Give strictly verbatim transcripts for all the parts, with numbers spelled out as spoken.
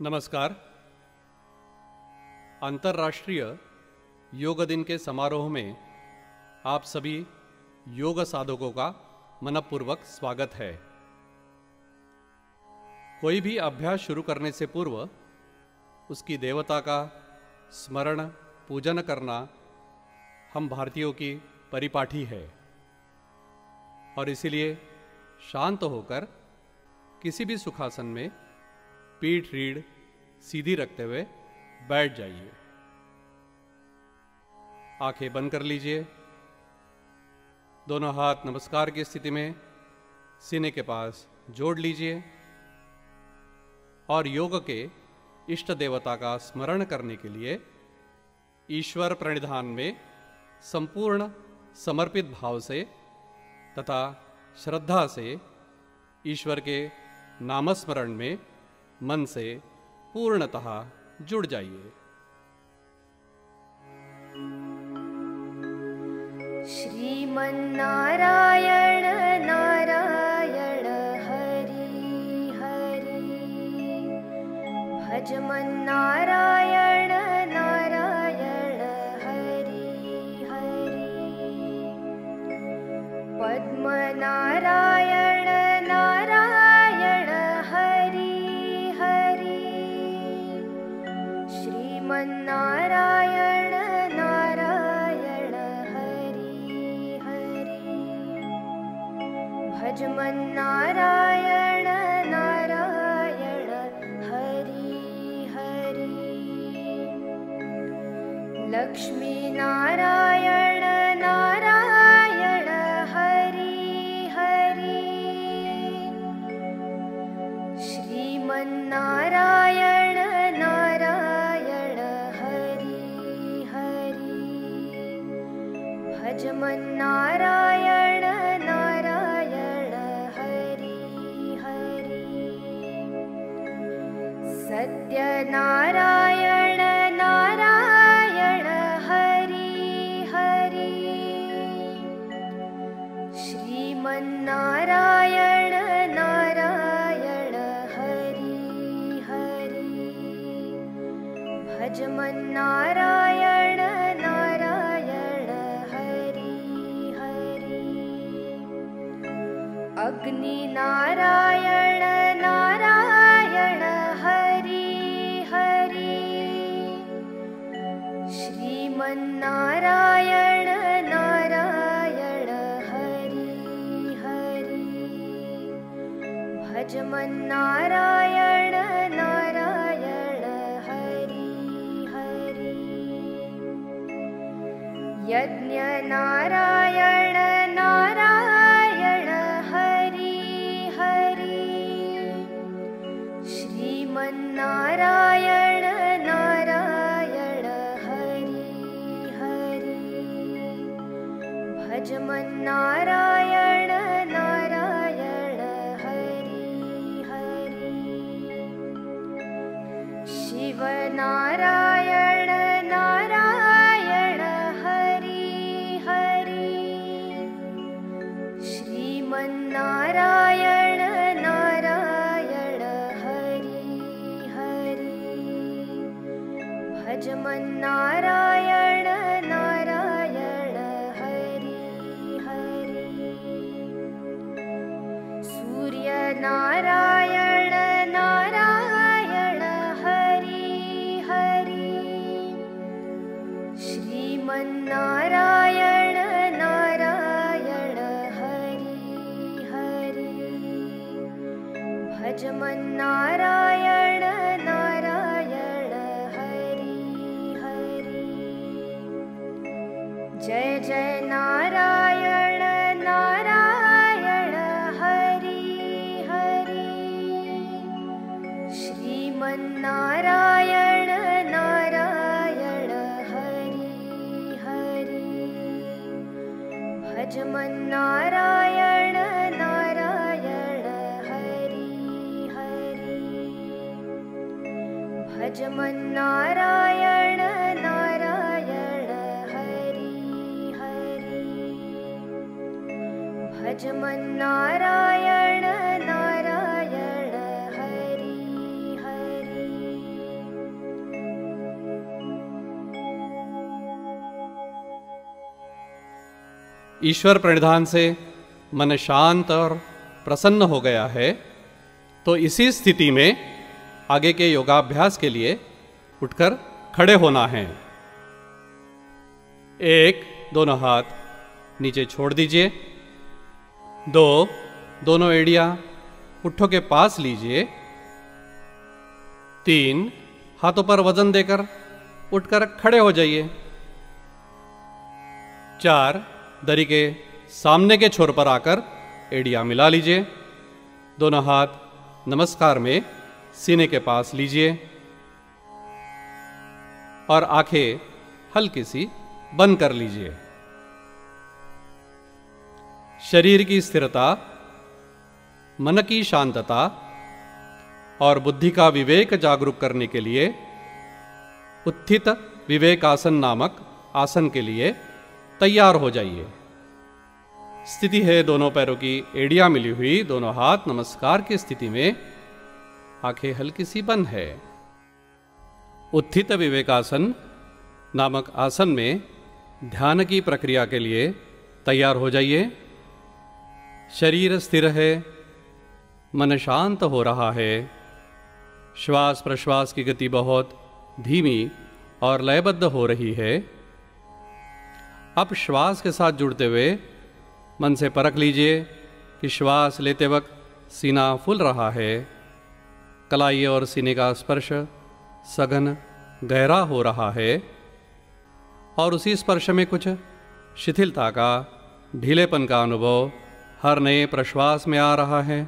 नमस्कार। अंतर्राष्ट्रीय योग दिन के समारोह में आप सभी योग साधकों का मनपूर्वक स्वागत है। कोई भी अभ्यास शुरू करने से पूर्व उसकी देवता का स्मरण पूजन करना हम भारतीयों की परिपाटी है और इसीलिए शांत होकर किसी भी सुखासन में पीठ रीढ़ सीधी रखते हुए बैठ जाइए। आंखें बंद कर लीजिए। दोनों हाथ नमस्कार की स्थिति में सीने के पास जोड़ लीजिए और योग के इष्ट देवता का स्मरण करने के लिए ईश्वर प्रणिधान में संपूर्ण समर्पित भाव से तथा श्रद्धा से ईश्वर के नामस्मरण में मन से पूर्णतः जुड़ जाइए। श्रीमन्नारायण नारायण हरि हरि भजमन्नारायण नारायण हरि हरि पद्मनारायण नारायण हरि श्रीमन्नारायण नारायण हरि हरि भजमन्नारायण नारायण हरि हरि लक्ष्मी नारायण नारायण हरि हरि श्रीमन्नारायण नारायण भजमन्नारायण नारायण हरि हरि सत्यनारायण नारायण हरि हरि श्रीमन्नारायण नारायण हरि हरि भजमन्नारायण अग्नि नारायण नारायण हरि हरि श्रीमन्नारायण नारायण हरि हरि भजमन्नारायण नारायण हरि हरि यज्ञ नारायण नारायण श्रीमन्नारायण नारायण हरि हरि भजमन्नारायण नारायण हरि हरि शिव नारायण नारायण हरि हरि श्रीमन्नारायण भजमन्नारायण नारायण हरि हरि सूर्य नारायण नारायण हरि हरि श्रीमन्नारायण नारायण हरि हरि भजमन्नारायण नारायण जय जय नारायण नारायण हरि हरि श्रीमन्नारायण नारायण हरि हरि भजमन्नारायण नारायण हरि हरि भजमन्नारायण नारायण भजमन्नारायण नारायण हरि हरि ईश्वर प्रणिधान से मन शांत और प्रसन्न हो गया है, तो इसी स्थिति में आगे के योगाभ्यास के लिए उठकर खड़े होना है। एक, दोनों हाथ नीचे छोड़ दीजिए। दो, दोनों एड़ियां पुट्ठों के पास लीजिए। तीन, हाथों पर वजन देकर उठकर खड़े हो जाइए। चार, दरी के सामने के छोर पर आकर एड़ियां मिला लीजिए। दोनों हाथ नमस्कार में सीने के पास लीजिए और आंखें हल्की सी बंद कर लीजिए। शरीर की स्थिरता, मन की शांतता और बुद्धि का विवेक जागरूक करने के लिए उत्थित विवेकासन नामक आसन के लिए तैयार हो जाइए। स्थिति है दोनों पैरों की एड़ियां मिली हुई, दोनों हाथ नमस्कार की स्थिति में, आंखें हल्की सी बंद है। उत्थित विवेकासन नामक आसन में ध्यान की प्रक्रिया के लिए तैयार हो जाइए। शरीर स्थिर है, मन शांत हो रहा है, श्वास प्रश्वास की गति बहुत धीमी और लयबद्ध हो रही है। अब श्वास के साथ जुड़ते हुए मन से परख लीजिए कि श्वास लेते वक्त सीना फूल रहा है, कलाई और सीने का स्पर्श सघन गहरा हो रहा है और उसी स्पर्श में कुछ शिथिलता का, ढीलेपन का अनुभव हर नए प्रश्वास में आ रहा है।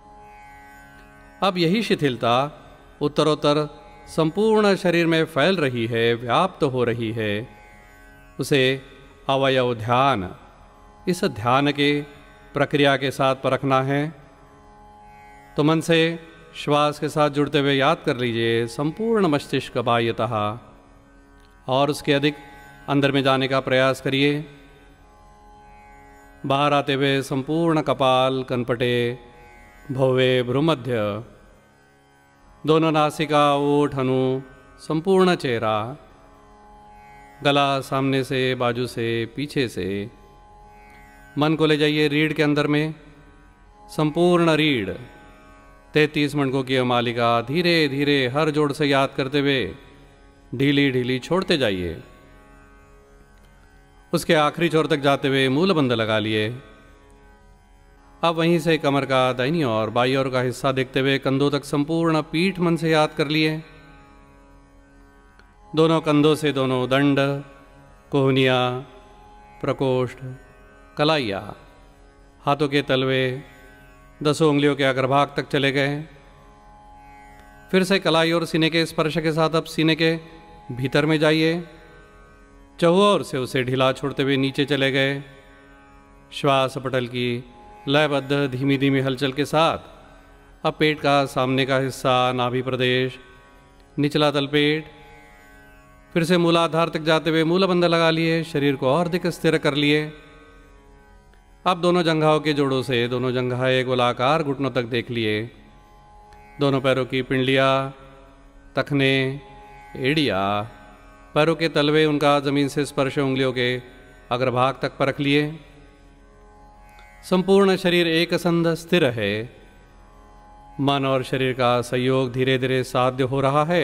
अब यही शिथिलता उत्तरोत्तर संपूर्ण शरीर में फैल रही है, व्याप्त हो रही है। उसे अवयव ध्यान, इस ध्यान के प्रक्रिया के साथ परखना है। तो मन से श्वास के साथ जुड़ते हुए याद कर लीजिए संपूर्ण मस्तिष्क बाह्यतः, और उसके अधिक अंदर में जाने का प्रयास करिए। बाहर आते हुए संपूर्ण कपाल, कनपटे, भौवे, भ्रूमध्य, दोनों नासिका, ओठ, हनु, संपूर्ण चेहरा, गला सामने से, बाजू से, पीछे से। मन को ले जाइए रीढ़ के अंदर में, संपूर्ण रीढ़, तैतीस मणकों की मालिका, धीरे धीरे हर जोड़ से याद करते हुए ढीली ढीली छोड़ते जाइए। उसके आखिरी छोर तक जाते हुए मूल बंध लगा लिए। अब वहीं से कमर का दाहिनी और बाईं ओर का हिस्सा देखते हुए कंधों तक संपूर्ण पीठ मन से याद कर लिए। दोनों कंधों से दोनों दंड, कोहनिया, प्रकोष्ठ, कलाइया, हाथों के तलवे दसों उंगलियों के अग्रभाग तक चले गए। फिर से कलाई और सीने के स्पर्श के साथ अब सीने के भीतर में जाइए। चहुओर से उसे ढीला छोड़ते हुए नीचे चले गए। श्वास पटल की लयबद्ध धीमी धीमी हलचल के साथ अब पेट का सामने का हिस्सा, नाभि प्रदेश, निचला तलपेट, फिर से मूलाधार तक जाते हुए मूलबंध लगा लिए। शरीर को और अधिक स्थिर कर लिए। अब दोनों जंघाओं के जोड़ों से दोनों जंघाएं गोलाकार घुटनों तक देख लिए। दोनों पैरों की पिंडलियाँ, तखने, एड़िया, पैरों के तलवे, उनका जमीन से स्पर्श उंगलियों के अग्रभाग तक परख लिए। संपूर्ण शरीर एक संध स्थिर है। मन और शरीर का सहयोग धीरे धीरे साध्य हो रहा है।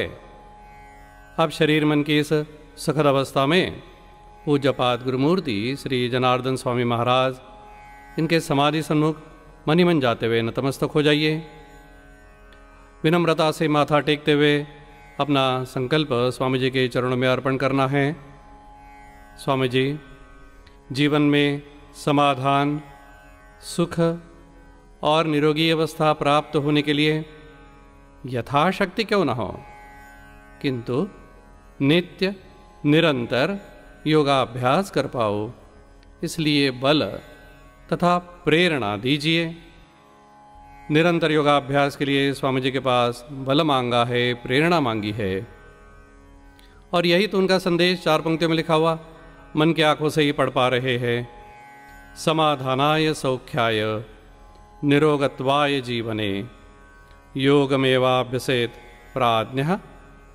अब शरीर मन की इस सुखद अवस्था में पूज्यपाद गुरुमूर्ति श्री जनार्दन स्वामी महाराज, इनके समाधि सन्मुख मनी मन जाते हुए नतमस्तक हो जाइए। विनम्रता से माथा टेकते हुए अपना संकल्प स्वामी जी के चरणों में अर्पण करना है। स्वामी जी, जीवन में समाधान, सुख और निरोगी अवस्था प्राप्त होने के लिए यथाशक्ति क्यों न हो, किंतु नित्य निरंतर योगाभ्यास कर पाओ, इसलिए बल तथा प्रेरणा दीजिए। निरंतर योगाभ्यास के लिए स्वामी जी के पास बल मांगा है, प्रेरणा मांगी है, और यही तो उनका संदेश चार पंक्तियों में लिखा हुआ मन की आंखों से ही पढ़ पा रहे हैं। समाधानाय सौख्याय निरोगत्वाय जीवने योगमेवाभ्यसेत प्राज्ञः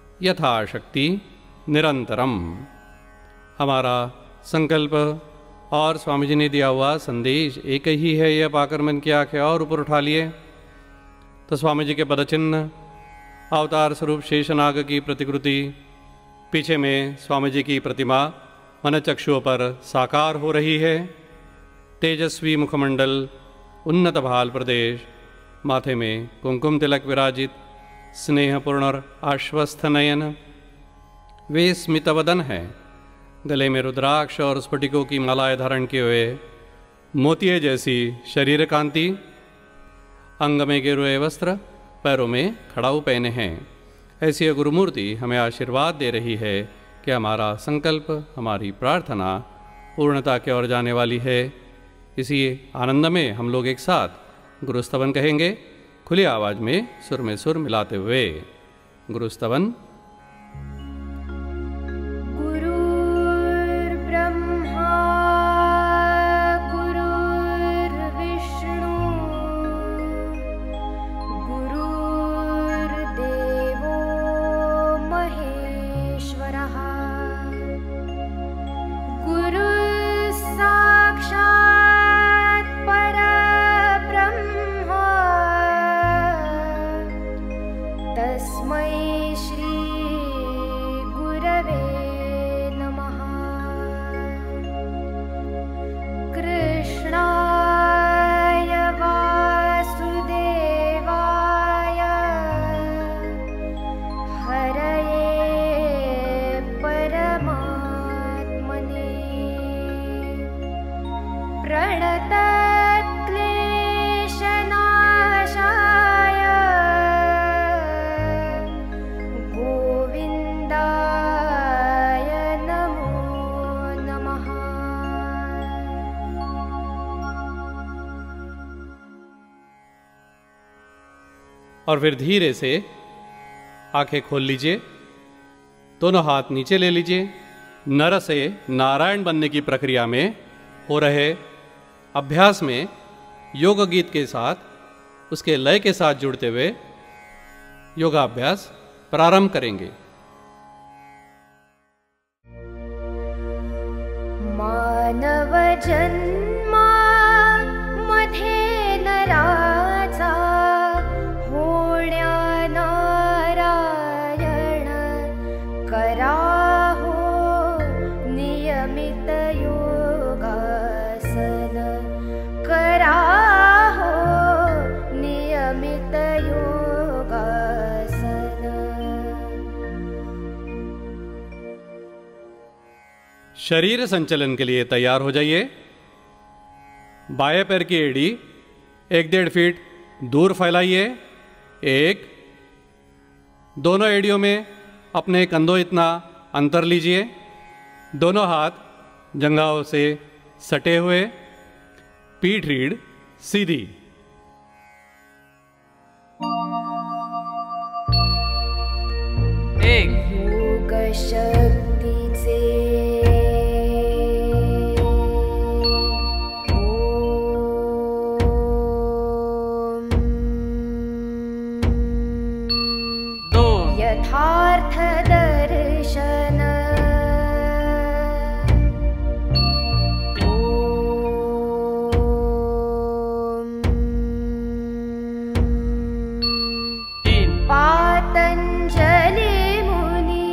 यथाशक्ति निरंतरम। हमारा संकल्प और स्वामी जी ने दिया हुआ संदेश एक ही है, यह पाकर मन की आंखें और ऊपर उठा लिए तो स्वामी जी के पदचिन्ह, अवतार स्वरूप शेषनाग की प्रतिकृति, पीछे में स्वामी जी की प्रतिमा मन चक्षुओं पर साकार हो रही है। तेजस्वी मुखमंडल, उन्नत भाल प्रदेश, माथे में कुमकुम तिलक विराजित, स्नेहपूर्ण और आश्वस्थ नयन, वे स्मितवदन है, गले में रुद्राक्ष और स्फटिकों की मालाएं धारण किए हुए, मोतिये जैसी शरीर कांति, अंग में गिरुए वस्त्र, पैरों में खड़ाऊ पहने हैं। ऐसी यह गुरुमूर्ति हमें आशीर्वाद दे रही है कि हमारा संकल्प, हमारी प्रार्थना पूर्णता की ओर जाने वाली है। इसी आनंद में हम लोग एक साथ गुरुस्तवन कहेंगे, खुली आवाज में सुर में सुर मिलाते हुए। गुरुस्तवन। और फिर धीरे से आंखें खोल लीजिए, दोनों हाथ नीचे ले लीजिए। नर से नारायण बनने की प्रक्रिया में हो रहे अभ्यास में योग गीत के साथ, उसके लय के साथ जुड़ते हुए योगाभ्यास प्रारंभ करेंगे। मानव जन्मा मध्ये नराचा होण्या नारायण कराहो नियमित योगासन, कराहो नियमित योगासन। शरीर संचलन के लिए तैयार हो जाइए। बाएं पैर की एड़ी एक डेढ़ फीट दूर फैलाइए। एक, दोनों एड़ियों में अपने कंधों इतना अंतर लीजिए। दोनों हाथ जंघाओं से सटे हुए, पीठ रीढ़ सीधी। एक, योग शक्ति से यथार्थ दर्शन, तीन, पातंजलि मुनि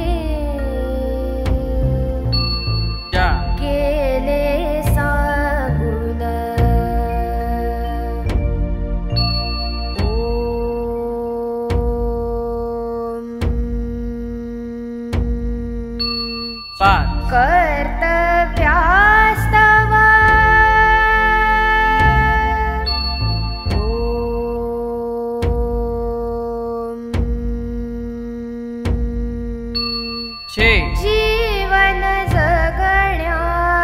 केले सागुन, कर्तव्यास्तव जीवन जगण्या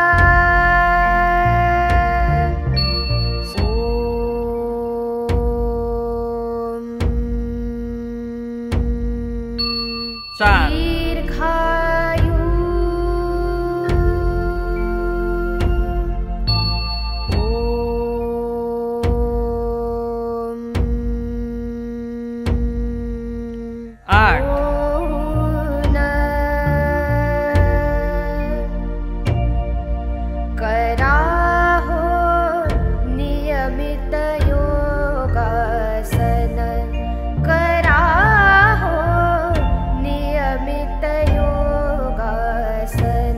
दीर्घायु आठ, कर नियमित योगासन कराहो नियमित योगासन।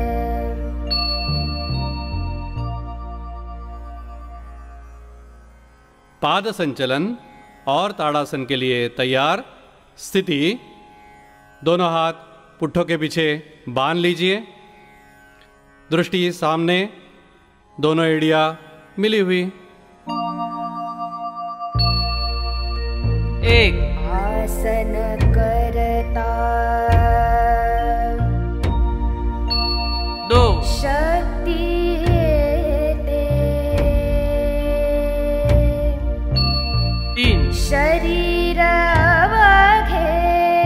पाद संचलन और ताड़ासन के लिए तैयार। स्थिति, दोनों हाथ पुट्ठों के पीछे बांध लीजिए, दृष्टि सामने, दोनों एड़ियां मिली हुई। एक आसन करता दो शक्ति तीन शरीर अवघे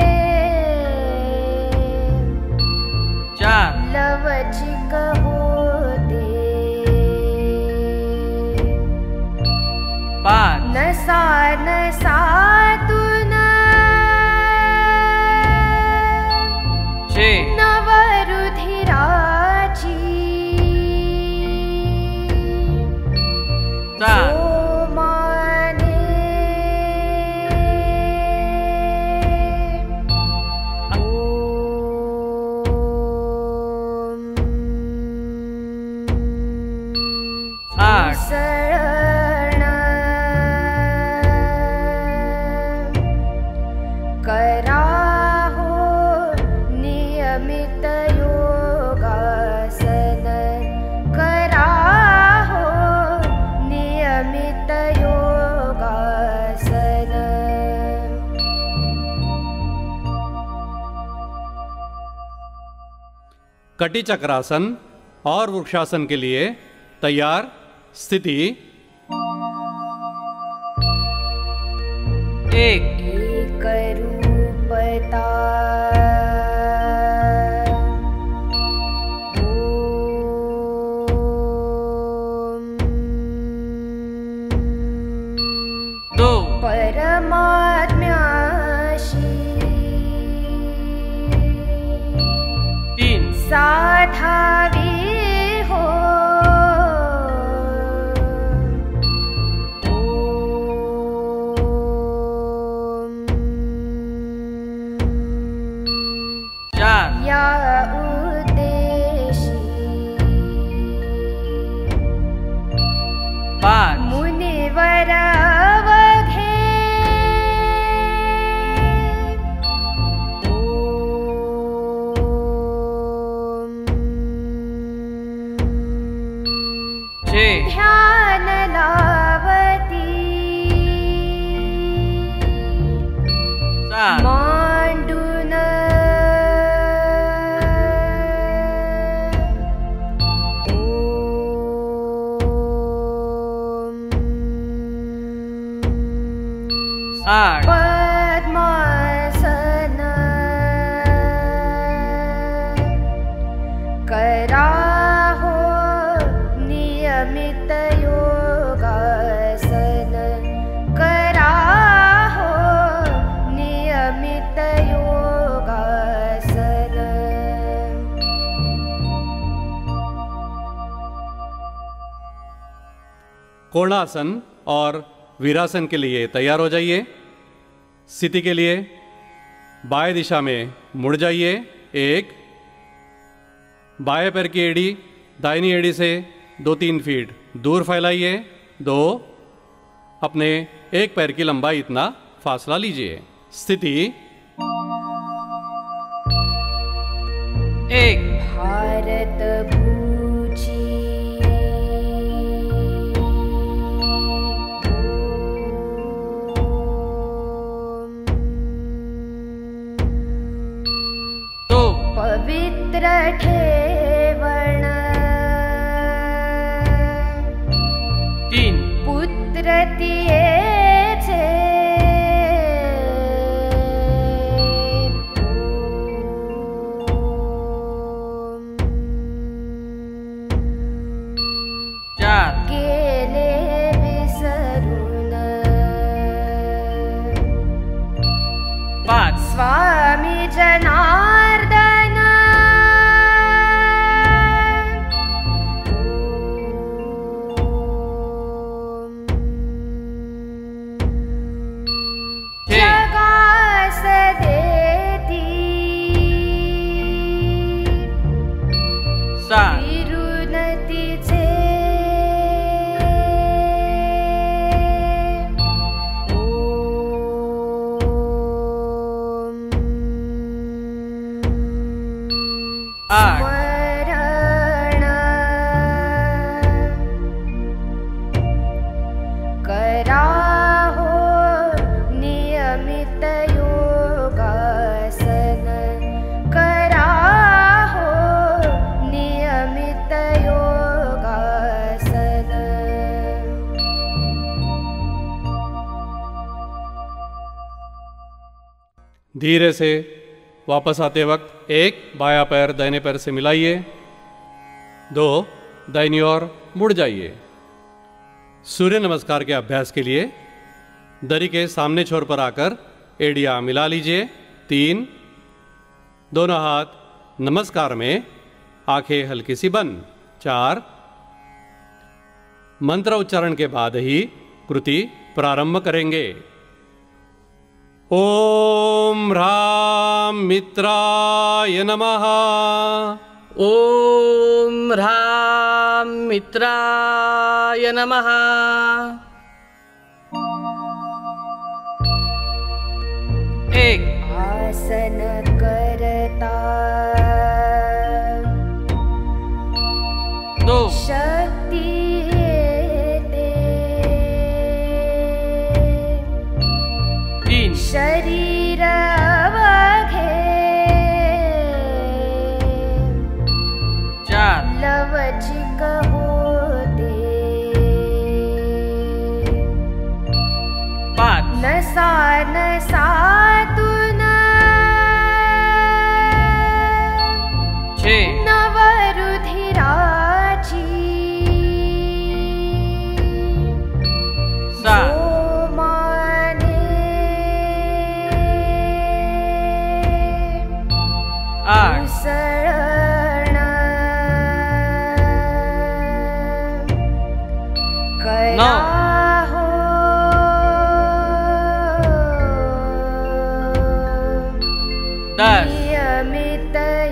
चार लवचिक होते पाच नसा नसातून छे नवरुधिराची सात शरण कराहो नियमित योगासन कराहो नियमित योगासन। कटी चक्रासन और वृक्षासन के लिए तैयार। स्थिति, एक एक रूपता दो परमात्म्याशी तीन साधावी हो चार या उद्देशी पाच मुनिवर अवघे छे ध्यान लावती सात मांडून आठ पद्मासन कराहो नियमित योगासन कराहो नियमित योगासन। कोणासन और वीरासन के लिए तैयार हो जाइए। स्थिति के लिए बाएं दिशा में मुड़ जाइए। एक, बाएं पैर की एड़ी दाहिनी एड़ी से दो तीन फीट दूर फैलाइए। दो, अपने एक पैर की लंबाई इतना फासला लीजिए। स्थिति, एक भारत भूजी दो पवित्र ठेवण तीन पुत्र तियेचे चार गेले विसरून पाच स्वामी जनार्दन कराहो नियमित योगासन कराहो नियमित योगासन। धीरे से वापस आते वक्त एक, बायां पैर दाहिने पैर से मिलाइए। दो, दाहिनी ओर मुड़ जाइए। सूर्य नमस्कार के अभ्यास के लिए दरी के सामने छोर पर आकर एड़ियां मिला लीजिए। तीन, दोनों हाथ नमस्कार में, आंखें हल्की सी बंद। चार, मंत्र उच्चारण के बाद ही कृति प्रारंभ करेंगे। ओम ह्रां मित्राय नमः। ओम ह्रां मित्राय नमः। एक, आसन करता दो, शक्ति येते तीन, शरीर अवघे चार, लवचिक होते पाच, नसा नसातून छे, नवरुधिराची सात, सोमाने आठ, उसळण कराहो दस, नियमित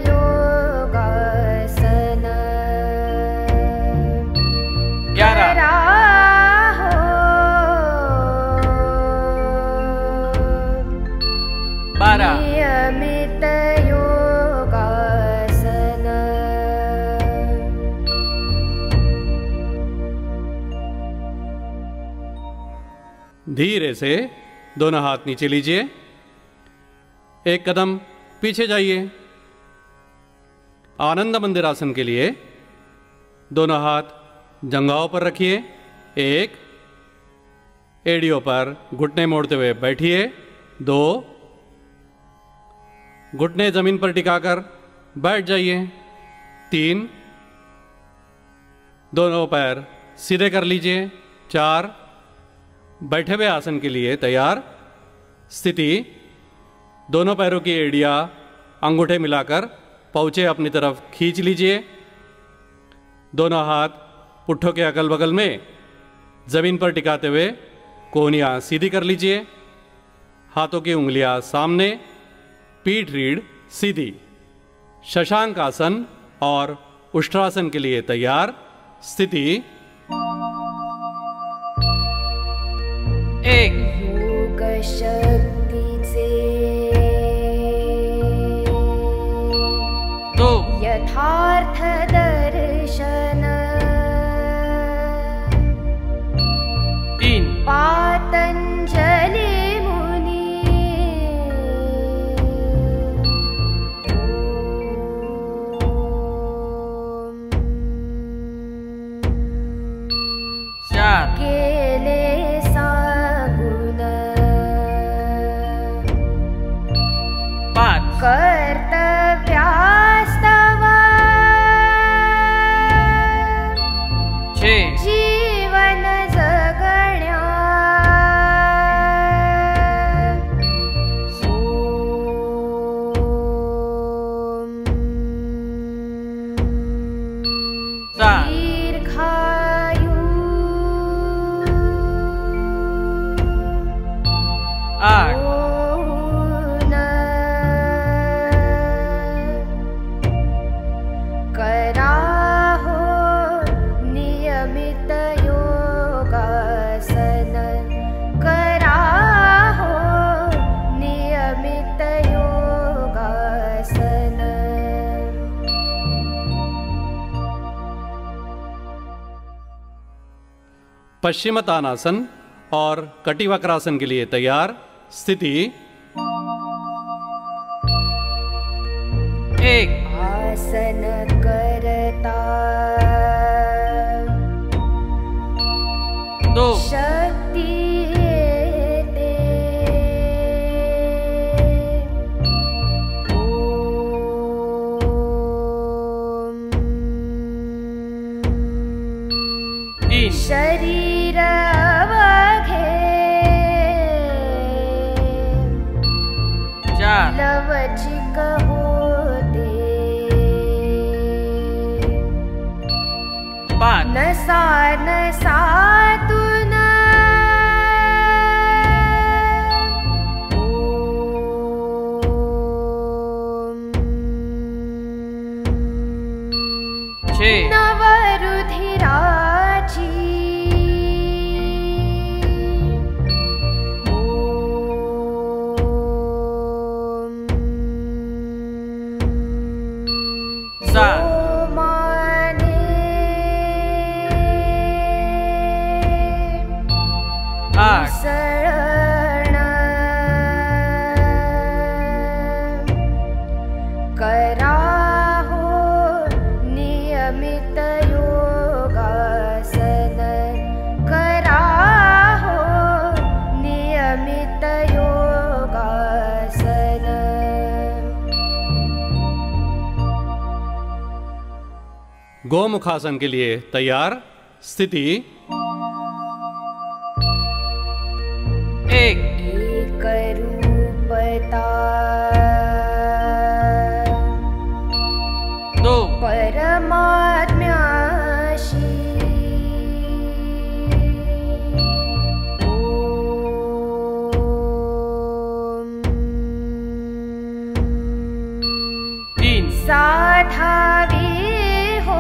योगासन ग्यारह, कराहो बारह, नियमित योगासन। धीरे से दोनों हाथ नीचे लीजिए। एक कदम पीछे जाइए। आनंद मंदिरासन के लिए दोनों हाथ जंघाओं पर रखिए। एक, एड़ियों पर घुटने मोड़ते हुए बैठिए। दो, घुटने जमीन पर टिकाकर बैठ जाइए। तीन, दोनों पैर सीधे कर लीजिए। चार, बैठे हुए आसन के लिए तैयार। स्थिति, दोनों पैरों की एड़ियां अंगूठे मिलाकर पहुँचे अपनी तरफ खींच लीजिए। दोनों हाथ पुट्ठों के अगल बगल में जमीन पर टिकाते हुए कोहनियाँ सीधी कर लीजिए। हाथों की उंगलियां सामने, पीठ रीढ़ सीधी। शशांक आसन और उष्ट्रासन के लिए तैयार। स्थिति, एक, योग शक्तीचे दो, यथार्थ दर्शन तीन, पातंजली मुनी चार, केले सांगून पाच, कर्तव्यास्तव छे, जीवन जगण्या सात, दीर्घायु आठ, होऊन कराहो नियमित योगासन कराहो नियमित योगासन। पश्चिम तानासन और कटिवक्रासन के लिए तैयार। स्थिति एक आसन करता दो शक्ति दे। ओम तीन शरीर अवघे चार लवचिक होते। पाच नसा नसातून छे नवरुधिराची सात ओमाने आठ सळण कराहो नियमित योगासन। कराहो नियमित योगासन। गोमुखासन के लिए तैयार। स्थिति एक एक रूपता दो परमात्म्याशी तीन साधावी हो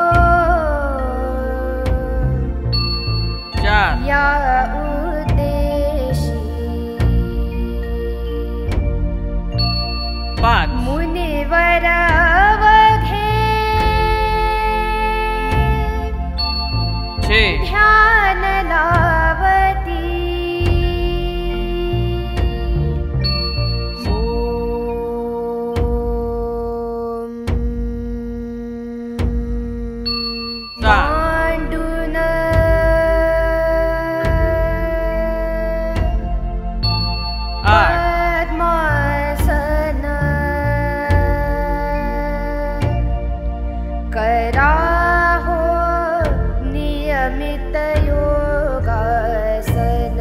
चार या उद्देशी। पाच मुनिवर अवघे छे ध्यान लावती। ओम सात मांडून आठ पद्मासन कराहो नियमित योगासन।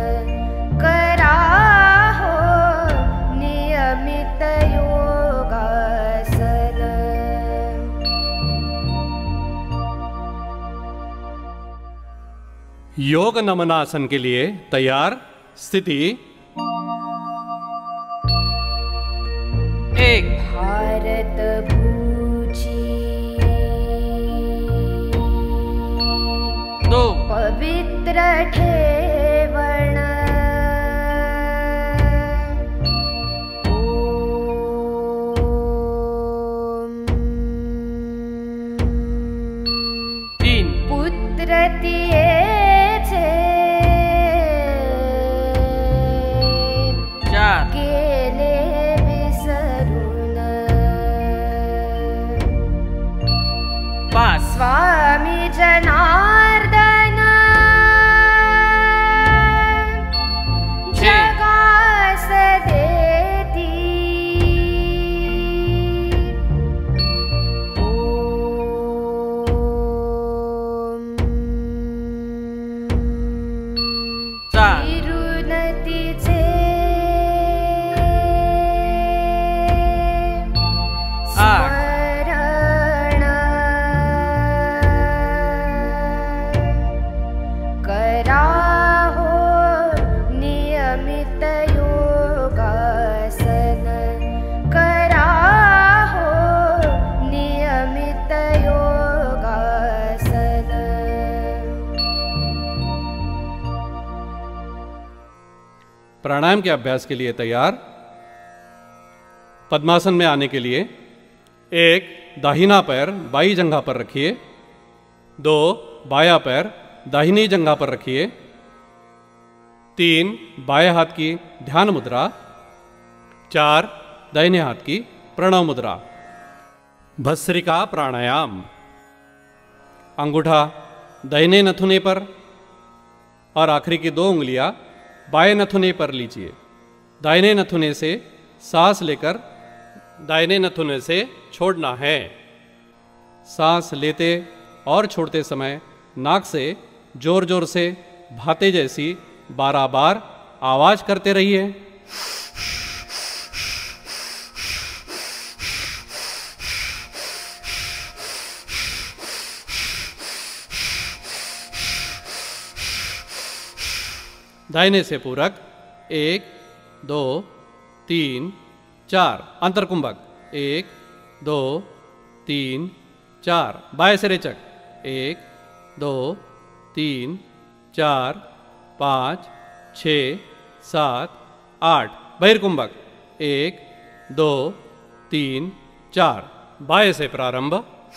कराहो नियमित योगासन। योग नमनासन के लिए तैयार। स्थिति एक भारत भूजी दो पवित्र ठेवण। ओम तीन पुत्र तियेचे चार गेले विसरून। पाच स्वामी जनार्दन जगास देती। ओम सात तिरुनतीचे आठ स्मरण कराहो नियमित योगासन। कराहो नियमित योगासन। प्राणायाम के अभ्यास के लिए तैयार। पद्मासन में आने के लिए एक दाहिना पैर बाई जंघा पर रखिए। दो बायां पैर दाहिनी जंघा पर रखिए। तीन बाएं हाथ की ध्यान मुद्रा, चार दाहिने हाथ की प्रणव मुद्रा। भस्त्रिका प्राणायाम। अंगूठा दाहिने नथुने पर और आखिरी की दो उंगलियां बाएं नथुने पर लीजिए। दाहिने नथुने से सांस लेकर दाहिने नथुने से छोड़ना है। सांस लेते और छोड़ते समय नाक से जोर जोर से भाते जैसी बारह बार आवाज करते रहिए। दाहिने से पूरक एक, दो, तीन, चार। अंतरकुंभक एक, दो, तीन, चार। बाएं से रेचक एक, दो, तीन, चार, पाँच, छः, सात, आठ। बहिर्कुंभक एक, दो, तीन, चार। बाएं से प्रारंभ।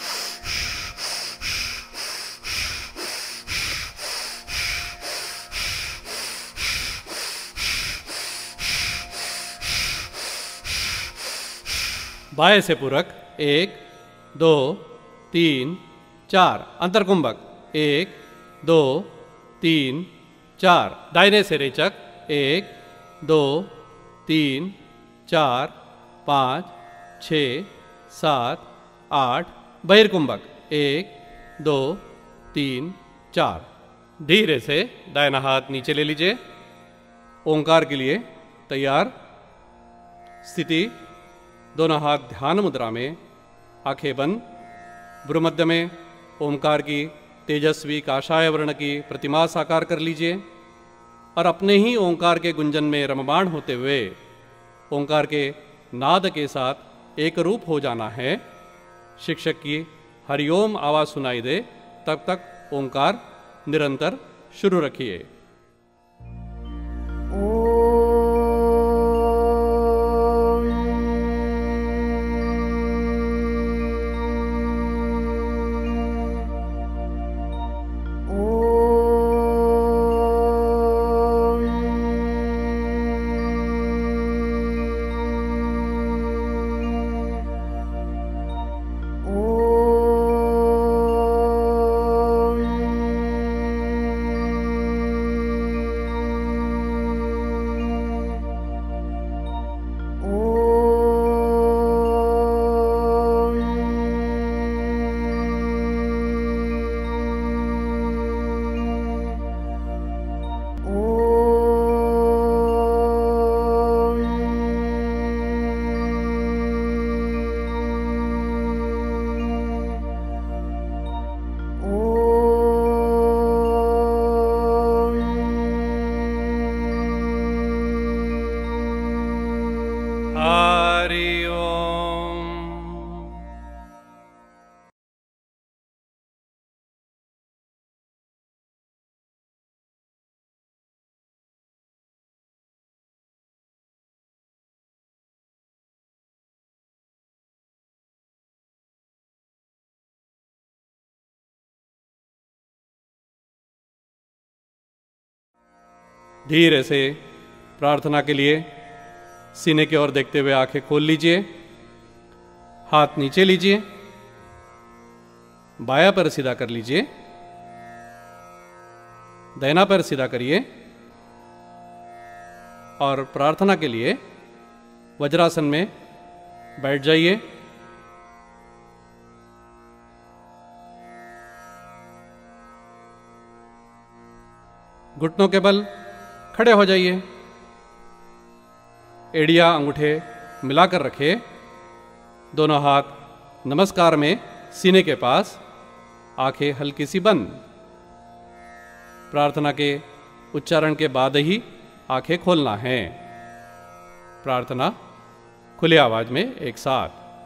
बाएं से पूरक एक, दो, तीन, चार। अंतरकुंभक एक, दो, तीन, चार। दाहिने से रेचक एक, दो, तीन, चार, पाँच, छः, सात, आठ। बहिर्कुंभक एक, दो, तीन, चार। धीरे से दाहिना हाथ नीचे ले लीजिए। ओंकार के लिए तैयार। स्थिति दोनों हाथ ध्यान मुद्रा में, आंखें बंद। भ्रूमध्य में ओंकार की तेजस्वी काषाय वर्ण की प्रतिमा साकार कर लीजिए और अपने ही ओंकार के गुंजन में रममाण होते हुए ओंकार के नाद के साथ एक रूप हो जाना है। शिक्षक की हरिओम आवाज सुनाई दे तब तक ओंकार निरंतर शुरू रखिए। धीरे से प्रार्थना के लिए सीने की ओर देखते हुए आंखें खोल लीजिए। हाथ नीचे लीजिए, बायां पैर सीधा कर लीजिए, दाहिना पैर सीधा करिए और प्रार्थना के लिए वज्रासन में बैठ जाइए। घुटनों के बल खड़े हो जाइए। एड़िया अंगूठे मिलाकर रखें। दोनों हाथ नमस्कार में सीने के पास, आंखें हल्की सी बंद। प्रार्थना के उच्चारण के बाद ही आंखें खोलना है। प्रार्थना खुली आवाज में एक साथ।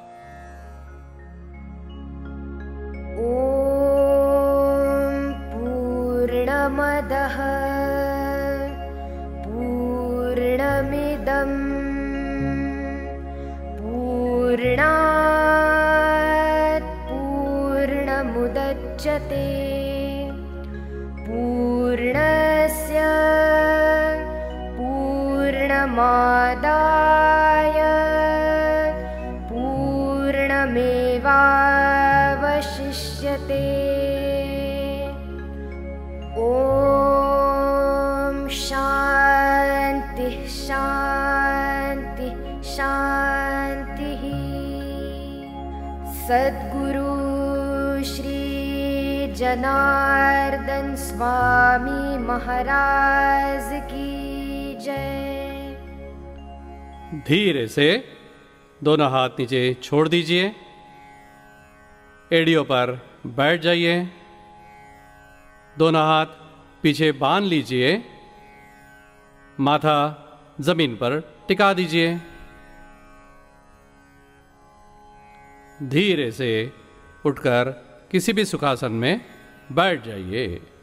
ओम पूर्णमदः पूर्णमिदं पूर्णात् पूर्णमुदच्यते पूर्णस्य पूर्णमादाय पूर्णमेवावशिष्यते। ॐ शान्ति शान्ति शान्तिः। सद्गुरु श्री जनार्दन स्वामी महाराज की जय। धीरे से दोनों हाथ नीचे छोड़ दीजिए, एड़ियों पर बैठ जाइए, दोनों हाथ पीछे बांध लीजिए, माथा जमीन पर टिका दीजिए। धीरे से उठकर किसी भी सुखासन में बैठ जाइए।